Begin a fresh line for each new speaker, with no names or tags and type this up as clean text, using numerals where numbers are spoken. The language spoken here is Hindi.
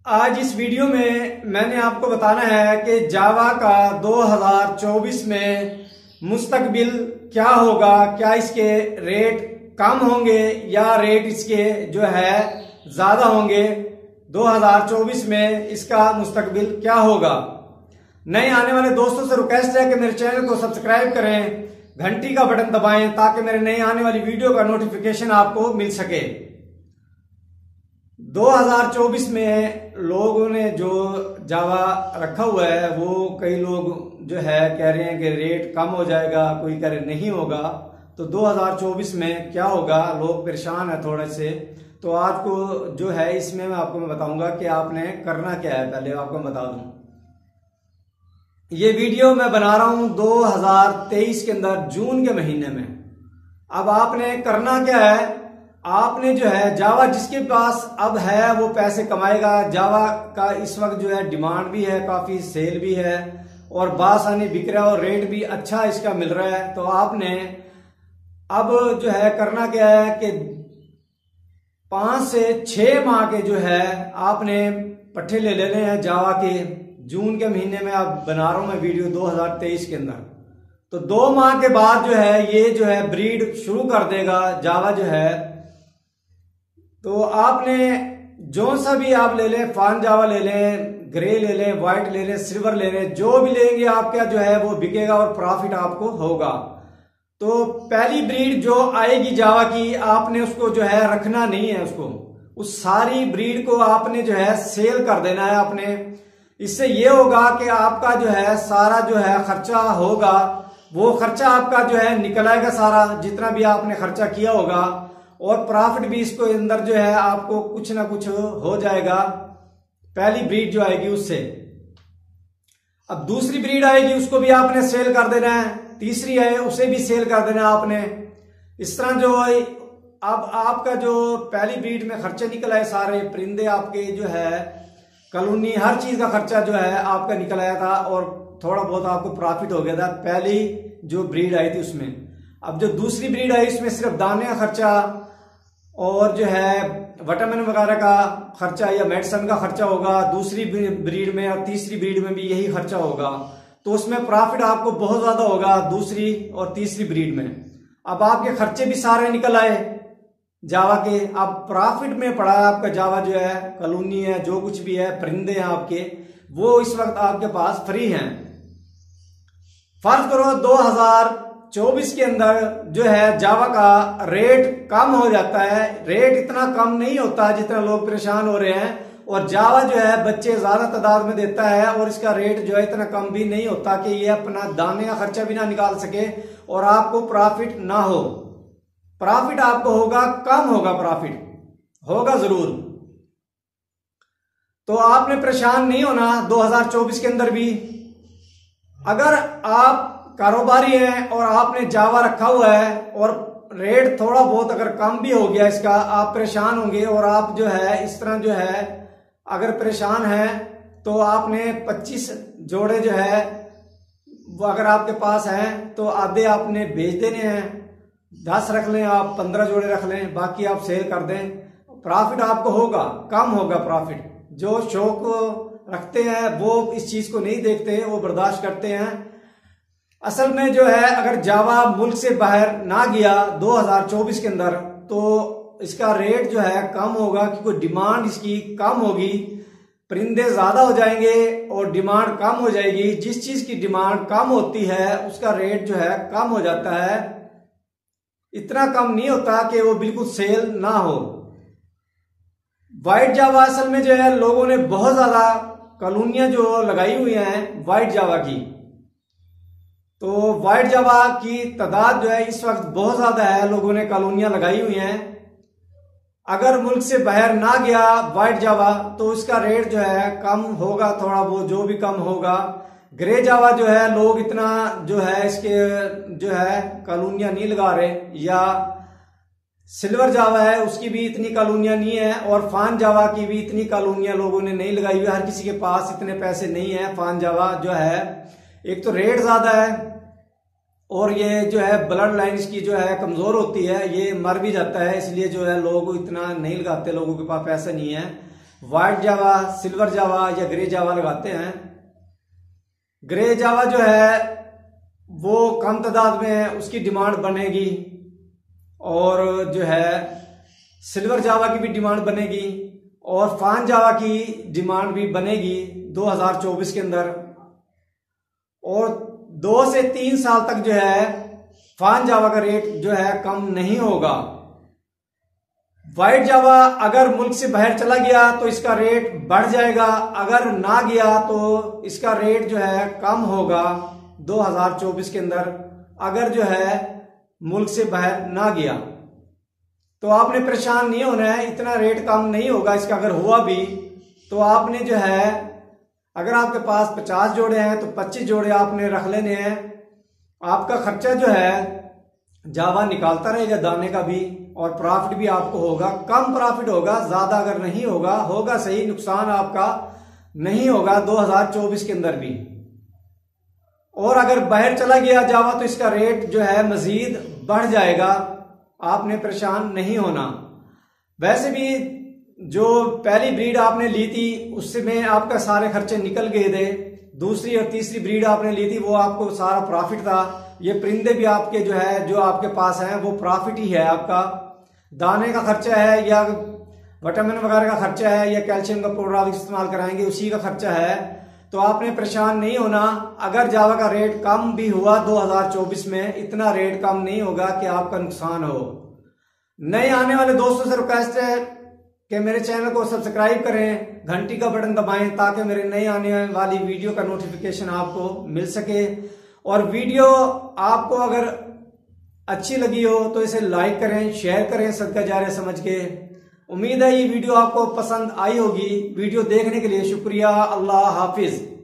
आज इस वीडियो में मैंने आपको बताना है कि जावा का 2024 में मुस्तकबिल क्या होगा। क्या इसके रेट कम होंगे या रेट इसके जो है ज्यादा होंगे। 2024 में इसका मुस्तकबिल क्या होगा। नए आने वाले दोस्तों से रिक्वेस्ट है कि मेरे चैनल को सब्सक्राइब करें, घंटी का बटन दबाएं ताकि मेरे नए आने वाली वीडियो का नोटिफिकेशन आपको मिल सके। 2024 में लोगों ने जो जावा रखा हुआ है वो कई लोग जो है कह रहे हैं कि रेट कम हो जाएगा, कोई कह रहे नहीं होगा। तो 2024 में क्या होगा, लोग परेशान है थोड़े से। तो आज को जो है इसमें मैं बताऊंगा कि आपने करना क्या है। पहले आपको बता दूं, ये वीडियो मैं बना रहा हूं 2023 के अंदर जून के महीने में। अब आपने करना क्या है, आपने जो है जावा जिसके पास अब है वो पैसे कमाएगा। जावा का इस वक्त जो है डिमांड भी है, काफी सेल भी है और बासानी बिक रहा है और रेट भी अच्छा इसका मिल रहा है। तो आपने अब जो है करना क्या है कि 5 से 6 माह के जो है आपने पट्टे ले लेने हैं जावा के। जून के महीने में आप बना रहा हूं मैं वीडियो 2023 के अंदर। तो 2 माह के बाद जो है ये जो है ब्रीड शुरू कर देगा जावा जो है। तो आपने जो सा भी आप ले लें, फान जावा ले लें, ग्रे ले लें, व्हाइट ले लें, सिल्वर ले लें, जो भी लेंगे आपका जो है वो बिकेगा और प्रॉफिट आपको होगा। तो पहली ब्रीड जो आएगी जावा की, आपने उसको जो है रखना नहीं है, उसको उस सारी ब्रीड को आपने जो है सेल कर देना है आपने। इससे ये होगा कि आपका जो है सारा जो है खर्चा होगा वो खर्चा आपका जो है निकल आएगा सारा, जितना भी आपने खर्चा किया होगा, और प्रॉफिट भी इसको अंदर जो है आपको कुछ ना कुछ हो जाएगा पहली ब्रीड जो आएगी उससे। अब दूसरी ब्रीड आएगी उसको भी आपने सेल कर देना है, तीसरी है उसे भी सेल कर देना है आपने। इस तरह जो है अब आपका जो पहली ब्रीड में खर्चे निकल आए सारे, परिंदे आपके जो है कॉलोनी हर चीज का खर्चा जो है आपका निकल आया था और थोड़ा बहुत आपको प्रॉफिट हो गया था पहली जो ब्रीड आई थी उसमें। अब जो दूसरी ब्रीड आई उसमें सिर्फ दाने का खर्चा और जो है विटामिन वगैरह का खर्चा या मेडिसिन का खर्चा होगा दूसरी ब्रीड में, और तीसरी ब्रीड में भी यही खर्चा होगा। तो उसमें प्रॉफिट आपको बहुत ज्यादा होगा दूसरी और तीसरी ब्रीड में। अब आपके खर्चे भी सारे निकल आए जावा के, अब प्रॉफिट में पड़ा है आपका जावा जो है, कॉलोनी है, जो कुछ भी है, परिंदे हैं आपके, वो इस वक्त आपके पास फ्री हैं। फर्ज करो 2024 के अंदर जो है जावा का रेट कम हो जाता है। रेट इतना कम नहीं होता जितना लोग परेशान हो रहे हैं, और जावा जो है बच्चे ज्यादा तादाद में देता है और इसका रेट जो है इतना कम भी नहीं होता कि ये अपना दाने का खर्चा भी ना निकाल सके और आपको प्रॉफिट ना हो। प्रॉफिट आपको होगा, कम होगा, प्रॉफिट होगा जरूर। तो आपने परेशान नहीं होना 2024 के अंदर भी। अगर आप कारोबारी हैं और आपने जावा रखा हुआ है और रेट थोड़ा बहुत अगर कम भी हो गया इसका, आप परेशान होंगे। और आप जो है इस तरह जो है अगर परेशान हैं तो आपने 25 जोड़े जो है वो अगर आपके पास हैं तो आधे आपने बेच देने हैं, 10 रख लें आप, 15 जोड़े रख लें, बाकी आप सेल कर दें। प्रॉफिट आपको होगा, कम होगा प्रॉफिट। जो शौक रखते हैं वो इस चीज को नहीं देखते, वो बर्दाश्त करते हैं। असल में जो है अगर जावा मुल्क से बाहर ना गया 2024 के अंदर तो इसका रेट जो है कम होगा, क्योंकि डिमांड इसकी कम होगी, परिंदे ज्यादा हो जाएंगे और डिमांड कम हो जाएगी। जिस चीज की डिमांड कम होती है उसका रेट जो है कम हो जाता है। इतना कम नहीं होता कि वो बिल्कुल सेल ना हो। व्हाइट जावा असल में जो है लोगों ने बहुत ज्यादा कॉलोनियां जो लगाई हुई हैं व्हाइट जावा की, तो व्हाइट जावा की तादाद जो है इस वक्त बहुत ज्यादा है, लोगों ने कॉलोनियां लगाई हुई हैं। अगर मुल्क से बाहर ना गया व्हाइट जावा तो इसका रेट जो है कम होगा, थोड़ा बहुत जो भी कम होगा। ग्रे जावा जो है लोग इतना जो है इसके जो है कॉलोनियां नहीं लगा रहे, या सिल्वर जावा है उसकी भी इतनी कॉलोनियां नहीं है, और फान जावा की भी इतनी कॉलोनियां लोगों ने नहीं लगाई हुई। हर किसी के पास इतने पैसे नहीं है। फान जावा जो है एक तो रेट ज्यादा है और ये जो है ब्लड लाइन इसकी जो है कमजोर होती है, ये मर भी जाता है, इसलिए जो है लोग इतना नहीं लगाते, लोगों के पास पैसा नहीं है। व्हाइट जावा, सिल्वर जावा या ग्रे जावा लगाते हैं। ग्रे जावा जो है वो कम तादाद में उसकी डिमांड बनेगी और जो है सिल्वर जावा की भी डिमांड बनेगी और फान जावा की डिमांड भी बनेगी 2024 के अंदर। और 2 से 3 साल तक जो है फान जावा का रेट जो है कम नहीं होगा। व्हाइट जावा अगर मुल्क से बाहर चला गया तो इसका रेट बढ़ जाएगा, अगर ना गया तो इसका रेट जो है कम होगा 2024 के अंदर। अगर जो है मुल्क से बाहर ना गया तो आपने परेशान नहीं होना है, इतना रेट कम नहीं होगा इसका। अगर हुआ भी तो आपने जो है अगर आपके पास 50 जोड़े हैं तो 25 जोड़े आपने रख लेने हैं। आपका खर्चा जो है जावा निकालता रहेगा दाने का भी और प्रॉफिट भी आपको होगा। कम प्रॉफिट होगा, ज्यादा अगर नहीं होगा, होगा सही, नुकसान आपका नहीं होगा 2024 के अंदर भी। और अगर बाहर चला गया जावा तो इसका रेट जो है मजीद बढ़ जाएगा, आपने परेशान नहीं होना। वैसे भी जो पहली ब्रीड आपने ली थी उसमें आपका सारे खर्चे निकल गए थे। दूसरी और तीसरी ब्रीड आपने ली थी वो आपको सारा प्रॉफिट था। ये परिंदे भी आपके जो है जो आपके पास हैं वो प्रॉफिट ही है आपका। दाने का खर्चा है या विटामिन वगैरह का खर्चा है या कैल्शियम का पाउडर आप इस्तेमाल कराएंगे उसी का खर्चा है, तो आपने परेशान नहीं होना। अगर जावा का रेट कम भी हुआ 2024 में, इतना रेट कम नहीं होगा कि आपका नुकसान हो। नए आने वाले दोस्तों से रिक्वेस्ट है कि मेरे चैनल को सब्सक्राइब करें, घंटी का बटन दबाएं ताकि मेरे नए आने वाली वीडियो का नोटिफिकेशन आपको मिल सके। और वीडियो आपको अगर अच्छी लगी हो तो इसे लाइक करें, शेयर करें सदका जारिया समझ के। उम्मीद है ये वीडियो आपको पसंद आई होगी। वीडियो देखने के लिए शुक्रिया। अल्लाह हाफिज।